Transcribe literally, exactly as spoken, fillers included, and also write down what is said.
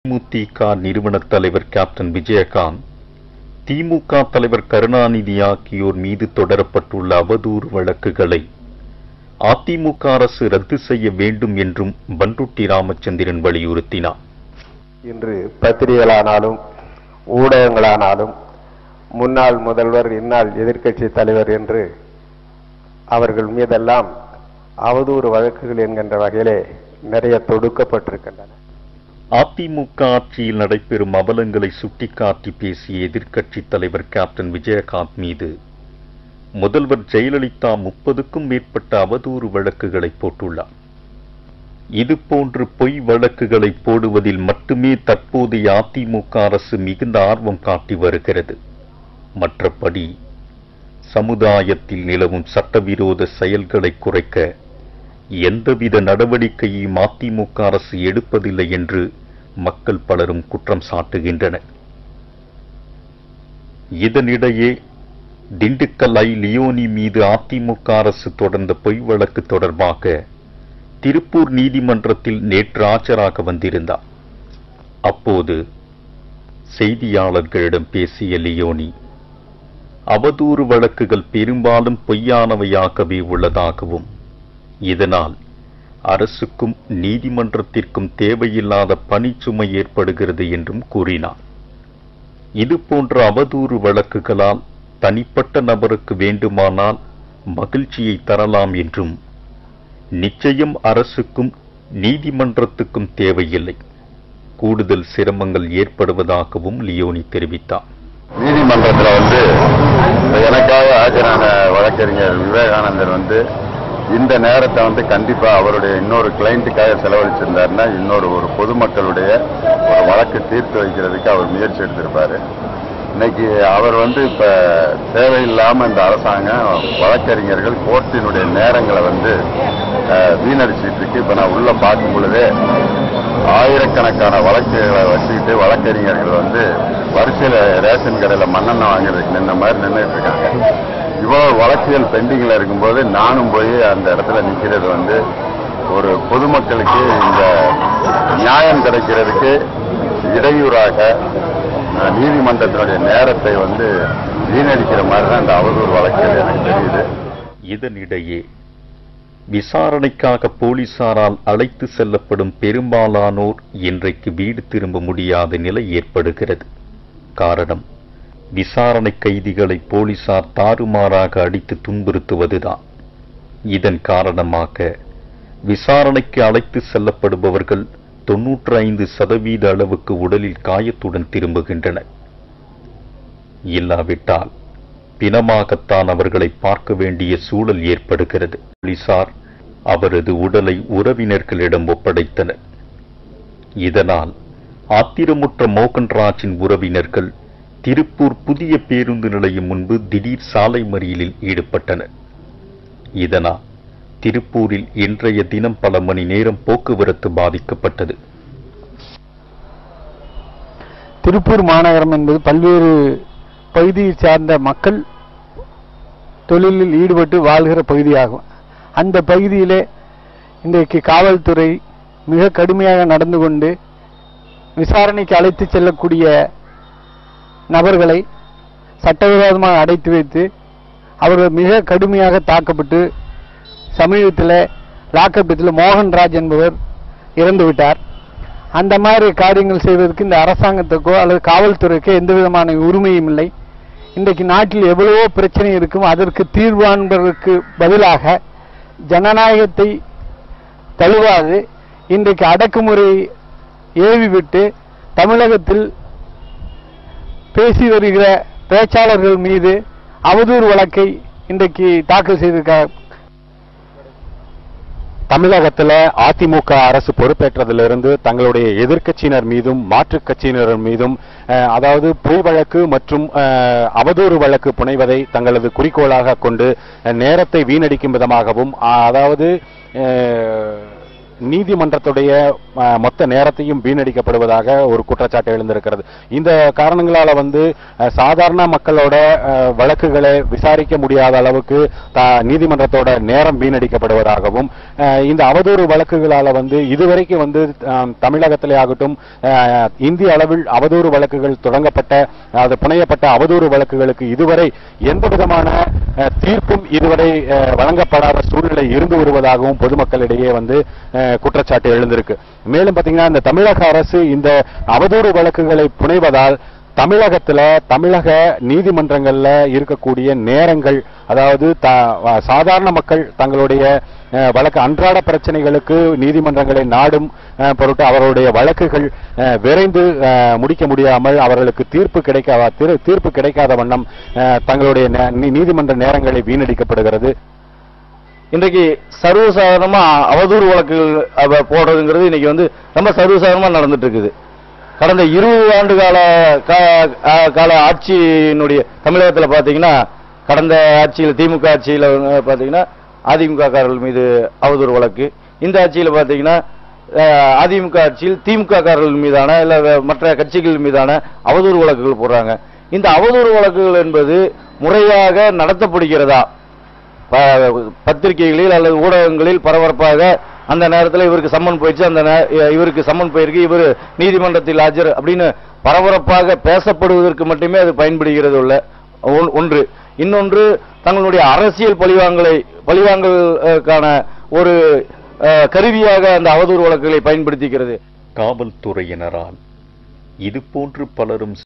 தேமுதிக நிறுவன தலைவர் கேப்டன் விஜயகாந்த், திமுக தலைவர் கருணாநிதி ஆகியோர் மீது தொடரப்பட்டுள்ள அவதூறு வழக்குகளை அதிமுக அரசு ரத்து செய்ய வேண்டும் என்றும் பண்ருட்டி ராமச்சந்திரன் வலியுறுத்தினார். இன்று பத்திரிகைகளானாலும் ஊடகங்களானாலும் முன்னாள் முதல்வர், இந்நாள் எதிர்க்கட்சி தலைவர் என்று அவர்கள் மீதெல்லாம் அவதூறு வழக்குகள் என்கின்ற வகையிலே நிறைய தொடுக்கப்பட்டிருக்கின்றன. அதிமுக ஆட்சியில் நடைபெறும் அவலங்களை சுட்டிக்காட்டி பேசிய எதிர்க்கட்சி தலைவர் கேப்டன் விஜயகாந்த் மீது முதல்வர் ஜெயலலிதா முப்பதுக்கும் மேற்பட்ட அவதூறு வழக்குகளை போட்டுள்ளார். இதுபோன்று பொய் வழக்குகளை போடுவதில் மட்டுமே தற்போதைய அதிமுக அரசு மிகுந்த ஆர்வம் காட்டி வருகிறது. மற்றபடி சமுதாயத்தில் நிலவும் சட்டவிரோத செயல்களை குறைக்க எந்தவித நடவடிக்கையும் அதிமுக அரசு எடுப்பதில்லை என்று மக்கள் பலரும் குற்றம் சாட்டுகின்றனர். இதனிடையே திண்டுக்கல் ஐ லியோனி மீது அதிமுக அரசு தொடர்ந்த பொய் வழக்கு தொடர்பாக திருப்பூர் நீதிமன்றத்தில் நேற்று ஆஜராக வந்திருந்தார். அப்போது செய்தியாளர்களிடம் பேசிய லியோனி, அவதூறு வழக்குகள் பெரும்பாலும் பொய்யானவையாகவே உள்ளதாகவும், இதனால் அரசுக்கும் நீதிமன்றத்திற்கும் தேவையில்லாத பணிச்சுமை ஏற்படுகிறது என்றும் கூறினார். இதுபோன்ற அவதூறு வழக்குகளால் தனிப்பட்ட நபருக்கு வேண்டுமானால் மகிழ்ச்சியை தரலாம் என்றும், நிச்சயம் அரசுக்கும் நீதிமன்றத்துக்கும் தேவையில்லை, கூடுதல் சிரமங்கள் ஏற்படுவதாகவும் லியோனி தெரிவித்தார். நீதிமன்றத்தில் வந்து எனக்காக ஆஜரான வழக்கறிஞர் விவேகானந்தர் வந்து இந்த நேரத்தை வந்து கண்டிப்பா அவருடைய இன்னொரு கிளைண்ட்டுக்காக செலவழிச்சிருந்தாருன்னா இன்னொரு ஒரு பொதுமக்களுடைய ஒரு வழக்கு தீர்த்து வைக்கிறதுக்கு அவர் முயற்சி எடுத்திருப்பாரு. இன்னைக்கு அவர் வந்து இப்ப தேவையில்லாம இந்த அரசாங்கம் வழக்கறிஞர்கள் கோர்ட்டினுடைய நேரங்களை வந்து வீணடிச்சிட்டு இருக்கு. இப்ப நான் உள்ள பார்க்கும் பொழுதே ஆயிரக்கணக்கான வழக்குகளை வச்சுக்கிட்டு வழக்கறிஞர்கள் வந்து வரிசையில ரேஷன் கடையில மண்ணெண்ணெய் வாங்குறதுக்கு நின்ன மாதிரி நின்றுட்டு இருக்காங்க. இவ்வளவு வழக்குகள் பெண்டிங்ல இருக்கும்போது நானும் போய் அந்த இடத்துல நிக்கிறது வந்து ஒரு பொதுமக்களுக்கு இந்த நியாயம் கிடைக்கிறதுக்கு இடையூறாக நீதிமன்றத்தினுடைய நேரத்தை வந்து வீணடிக்கிற மாதிரி தான் இந்த அவதூறு வழக்குகள் எனக்கு தெரியுது. இதனிடையே விசாரணைக்காக போலீசாரால் அழைத்து செல்லப்படும் பெரும்பாலானோர் இன்றைக்கு வீடு திரும்ப முடியாத நிலை ஏற்படுகிறது. காரணம், விசாரணை கைதிகளை போலீசார் தாறுமாறாக அடித்து துன்புறுத்துவதுதான். இதன் காரணமாக விசாரணைக்கு அழைத்து செல்லப்படுபவர்கள் தொன்னூற்றி ஐந்து சதவீத அளவுக்கு உடலில் காயத்துடன் திரும்புகின்றனர். இல்லாவிட்டால் பிணமாகத்தான் அவர்களை பார்க்க வேண்டிய சூழல் ஏற்படுகிறது. போலீசார் அவரது உடலை உறவினர்களிடம் ஒப்படைத்தனர். இதனால் ஆத்திரமுற்ற மோகன்ராஜின் உறவினர்கள் திருப்பூர் புதிய பேருந்து நிலையம் முன்பு திடீர் சாலை மறியலில் ஈடுபட்டனர். இதனால் திருப்பூரில் இன்றைய தினம் பல மணி நேரம் போக்குவரத்து பாதிக்கப்பட்டது. திருப்பூர் மாநகரம் என்பது பல்வேறு பகுதியை சார்ந்த மக்கள் தொழிலில் ஈடுபட்டு வாழ்கிற பகுதியாகும். அந்த பகுதியிலே இன்றைக்கு காவல்துறை மிக கடுமையாக நடந்து கொண்டு விசாரணைக்கு அழைத்து செல்லக்கூடிய நபர்களை சட்டவிரோதமாக அடைத்து வைத்து அவர்கள் மிக கடுமையாக தாக்கப்பட்டு சமீபத்தில் லாக்கப்பில் மோகன்ராஜ் என்பவர் இறந்துவிட்டார். அந்த மாதிரி காரியங்கள் செய்வதற்கு இந்த அரசாங்கத்துக்கோ அல்லது காவல்துறைக்கோ எந்த விதமான உரிமையும் இல்லை. இன்றைக்கு நாட்டில் எவ்வளவோ பிரச்சனை இருக்கும், அதற்கு தீர்வான்பதற்கு பதிலாக ஜனநாயகத்தை தழுவாது இன்றைக்கு அடக்குமுறையை ஏவிவிட்டு தமிழகத்தில் பேசி வருகிற பேச்சாளர்கள் மீது அவதூறு வழக்கை இன்றைக்கு தாக்கல் செய்திருக்கிறார். தமிழகத்தில் அதிமுக அரசு பொறுப்பேற்றதிலிருந்து தங்களுடைய எதிர்க்கட்சியினர் மீதும் மாற்றுக் கட்சியினர் மீதும் அதாவது பொய் வழக்கு மற்றும் அவதூறு வழக்கு புனைவதை தங்களது குறிக்கோளாக கொண்டு நேரத்தை வீணடிக்கும் விதமாகவும், அதாவது நீதிமன்றத்துடைய அஹ், மொத்த நேரத்தையும் வீணடிக்கப்படுவதாக ஒரு குற்றச்சாட்டு எழுந்திருக்கிறது. இந்த காரணங்களால வந்து அஹ், சாதாரண மக்களோட அஹ், வழக்குகளை விசாரிக்க முடியாத அளவுக்கு த- நீதிமன்றத்தோட நேரம் வீணடிக்கப்படுவதாகவும் அஹ், இந்த அவதூறு வழக்குகளால வந்து இதுவரைக்கும் வந்து அஹ், தமிழகத்திலே ஆகட்டும் அஹ், இந்திய அளவில் அவதூறு வழக்குகள் தொடங்கப்பட்ட அது புனையப்பட்ட அவதூறு வழக்குகளுக்கு இதுவரை எந்த விதமான அஹ், தீர்ப்பும் இதுவரை அஹ், வழங்கப்படாத சூழ்நிலை இருந்து வருவதாகவும் பொதுமக்களிடையே வந்து அஹ், குற்றச்சாட்டு எழுந்திருக்கு. மேலும் பாத்தீங்கன்னா இந்த தமிழக அரசு இந்த அவதூறு வழக்குகளை புனைவதால் தமிழகத்துல தமிழக நீதிமன்றங்கள்ல இருக்கக்கூடிய நேரங்கள், அதாவது த- சாதாரண மக்கள் தங்களுடைய அஹ், வழக்கு அன்றாட பிரச்சனைகளுக்கு நீதிமன்றங்களை நாடும் அஹ், பொருட்டு அவருடைய வழக்குகள் அஹ், விரைந்து அஹ், முடிக்க முடியாமல் அவர்களுக்கு தீர்ப்பு கிடைக்காத தீர்- தீர்ப்பு கிடைக்காத வண்ணம் அஹ், தங்களுடைய நே- நீ- நீதிமன்ற நேரங்களை வீணடிக்கப்படுகிறது. இன்றைக்கு சர்வசாதாரணமா அவதூறு வழக்குகள் அவ போடுறதுங்கிறது இன்னைக்கு வந்து ரொம்ப சர்வசாதாரணமா நடந்துட்டு இருக்குது. கடந்த இருபது ஆண்டு கால கா- ஆ- கால ஆட்சியினுடைய தமிழகத்தில் பாத்தீங்கன்னா, கடந்த ஆட்சியில் திமுக ஆட்சியில் பாத்தீங்கன்னா அதிமுக காரர்கள் மீது அவதூறு வழக்கு, இந்த ஆட்சியில் பாத்தீங்கன்னா அஹ், அதிமுக ஆட்சியில் திமுக காரர்கள் மீதான இல்ல வே- மற்ற கட்சிகள் மீதான அவதூறு வழக்குகள் போடுறாங்க. இந்த அவதூறு வழக்குகள் என்பது முறையாக நடத்தப்படுகிறதா? ப- பத்திரிகைகளில் அல்லது ஊடகங்களில் பரபரப்பாக அந்த நேரத்தில் இவருக்கு சம்மன் போயிடுச்சு, அந்த நே- இவருக்கு சம்மன் போயிருக்கு, இவர் நீதிமன்றத்தில் ஆஜர் அப்படின்னு பரபரப்பாக பேசப்படுவதற்கு மட்டுமே அது பயன்படுகிறது உள்ள ஒன்- ஒன்று. இன்னொன்று, தங்களுடைய அரசியல் பழிவாங்கலை பழிவாங்கலுக்கான ஒரு அஹ், கருவியாக அந்த அவதூறு வழக்குகளை பயன்படுத்திக்கிறது. காவல்துறையினரால் இதுபோன்று பலரும்